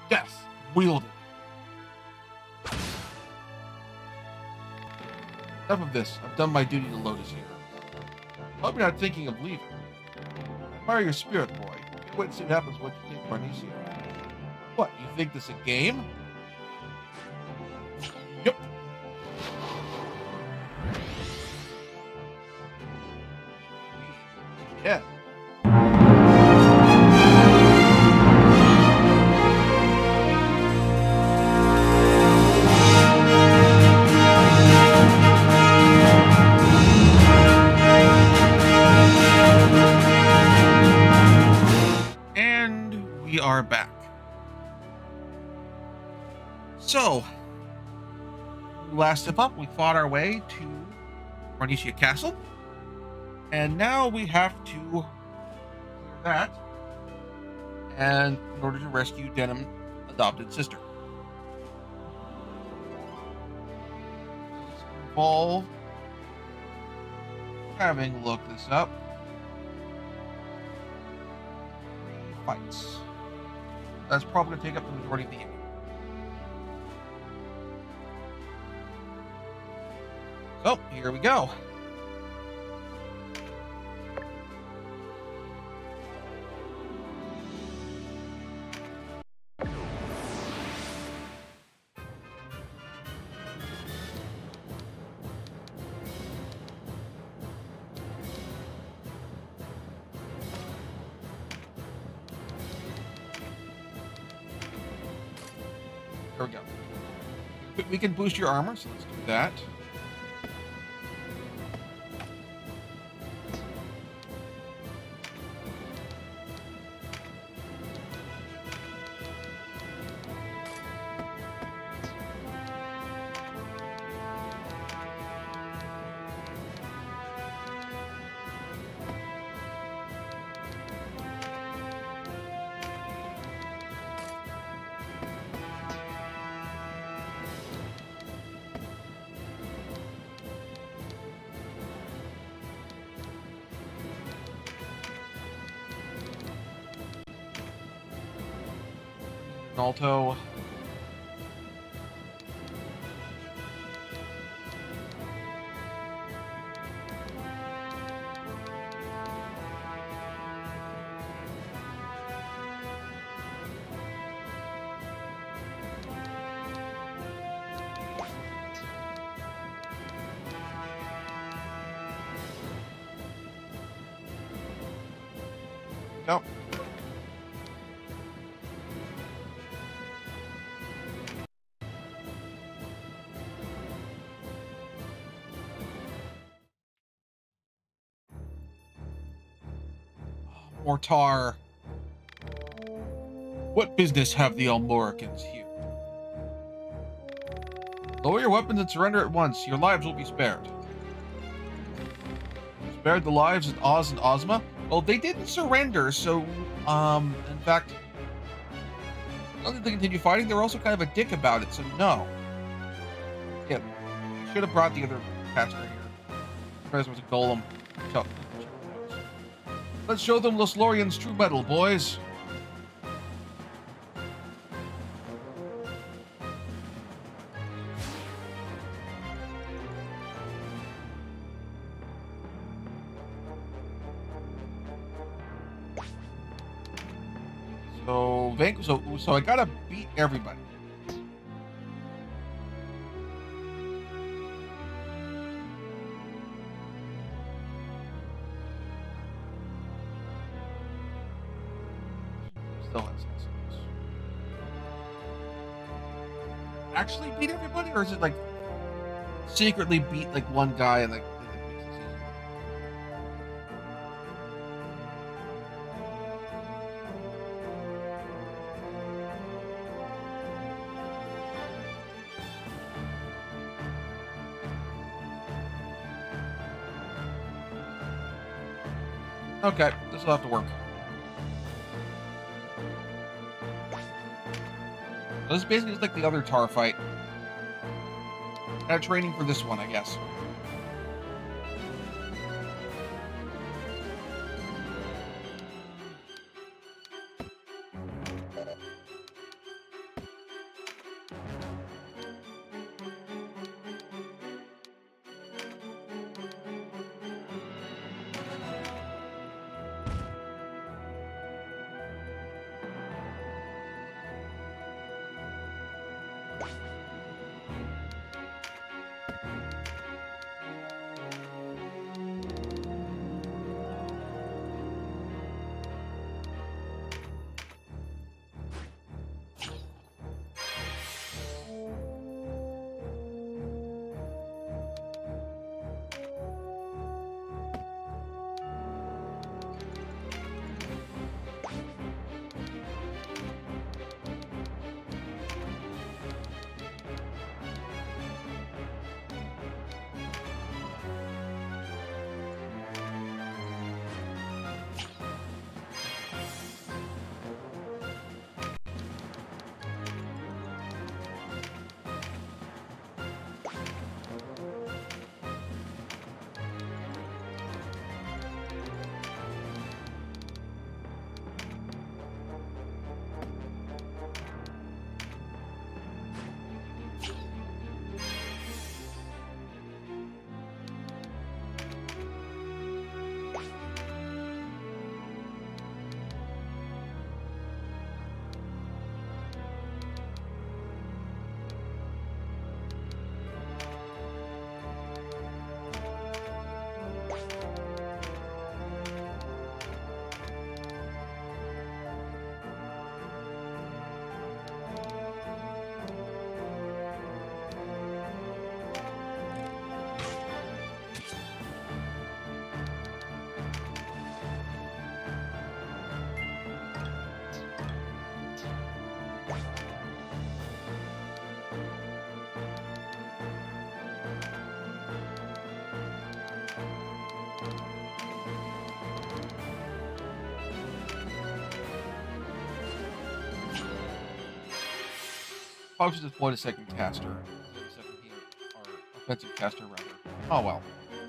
Death wielded. Enough of this. I've done my duty to Lotus here. Hope you're not thinking of leaving. I admire your spirit, boy. Can't wait to see what happens once you take Barnesia. What, you think this a game? Yep. Yeah. And we are back. So, last step up, we fought our way to Barnesia Castle. And now we have to clear that, and in order to rescue Denham's adopted sister. This involve having looked this up. 3 fights. That's probably going to take up the majority of the game. So, here we go. There we go. We can boost your armor, so let's do that. Alto. Go. Mortar. What business have the Almoricans here? Lower your weapons and surrender at once. Your lives will be spared. Spared the lives of Oz and Ozma? Well, they didn't surrender, so, in fact, not that they continue fighting, they were also kind of a dick about it, so no. Yeah, I should have brought the other caster here. There was a golem. So, let's show them Loslorian's true metal, boys. So I gotta beat everybody. Still has sense. Actually beat everybody, or is it like secretly beat like one guy and like it makes it easier? Okay, this will have to work. This is basically just like the other tar fight. Kind of training for this one, I guess. Probably should deploy a second caster. A second healer, or offensive caster, rather. Oh well.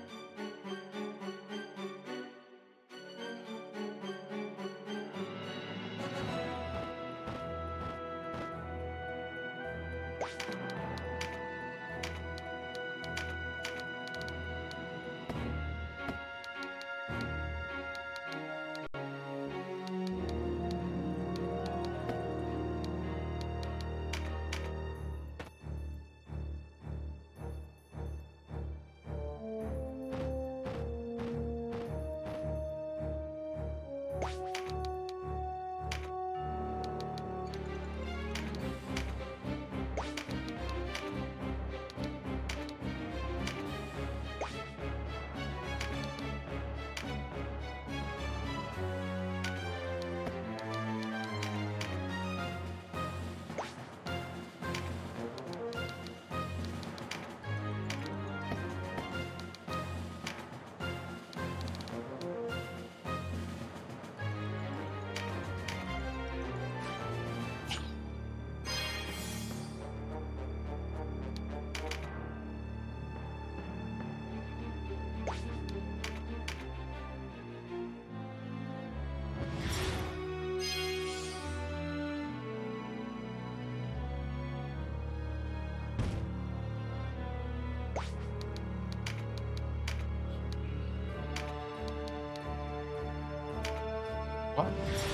What?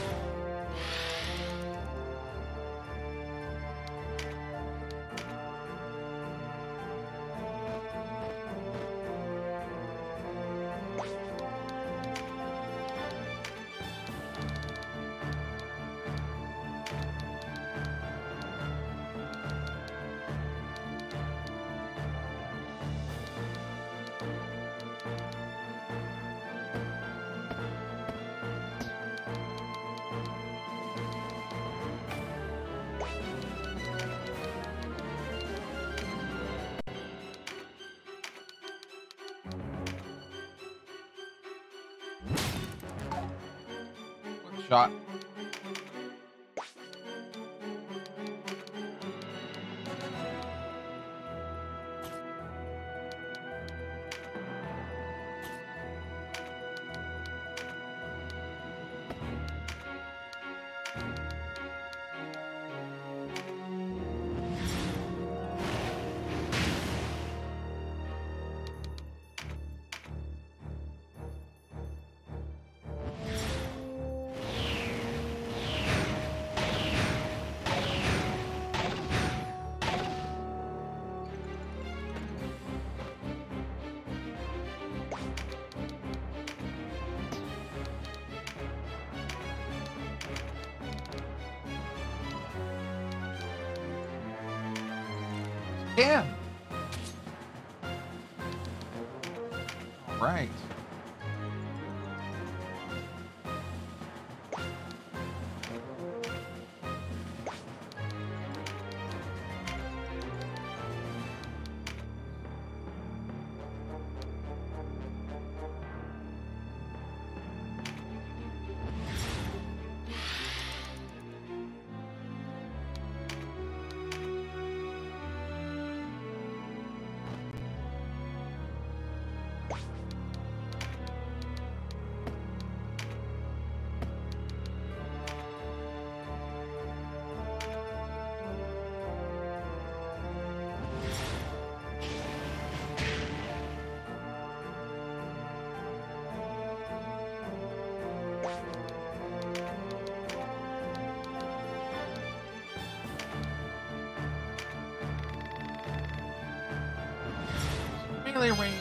Quick shot. Damn. All right. Melee range.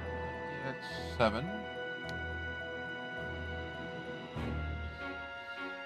That's 7.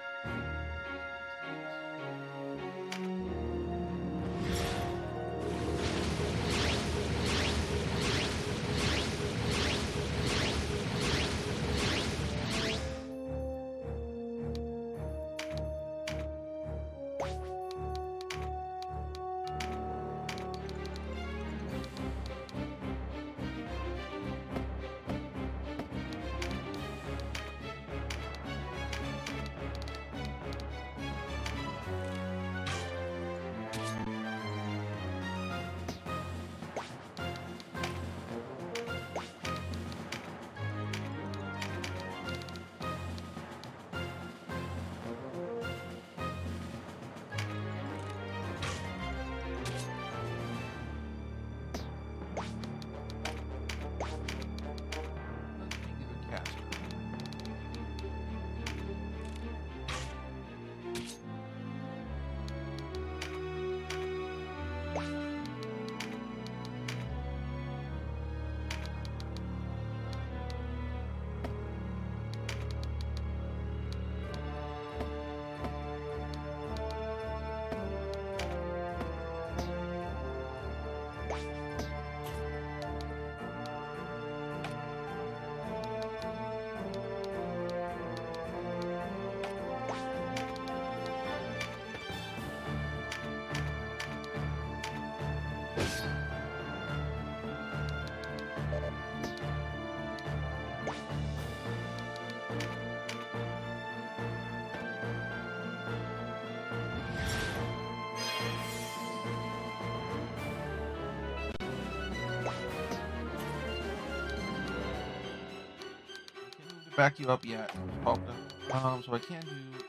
back you up yet. So I can do is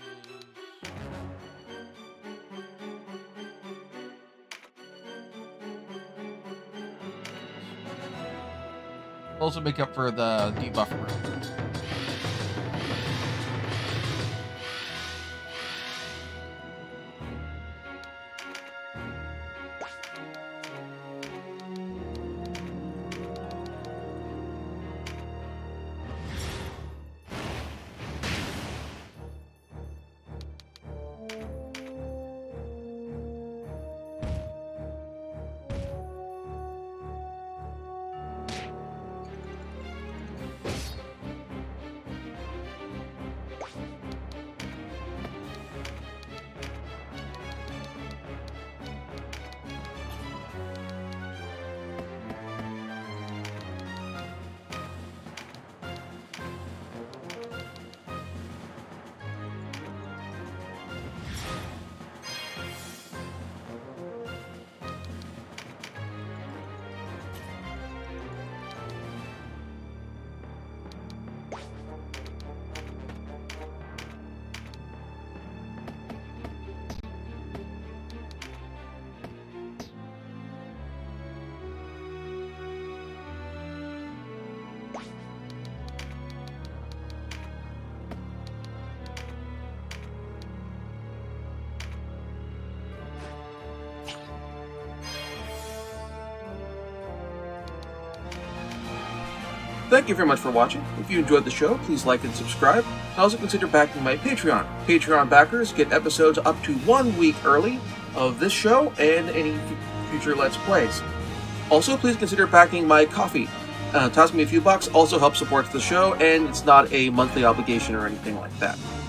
also make up for the debuff room. Thank you very much for watching. If you enjoyed the show, please like and subscribe. Also consider backing my Patreon. Patreon backers get episodes up to 1 week early of this show and any future Let's Plays. Also, please consider backing my Ko-fi. Toss me a few bucks, also helps support the show, and it's not a monthly obligation or anything like that.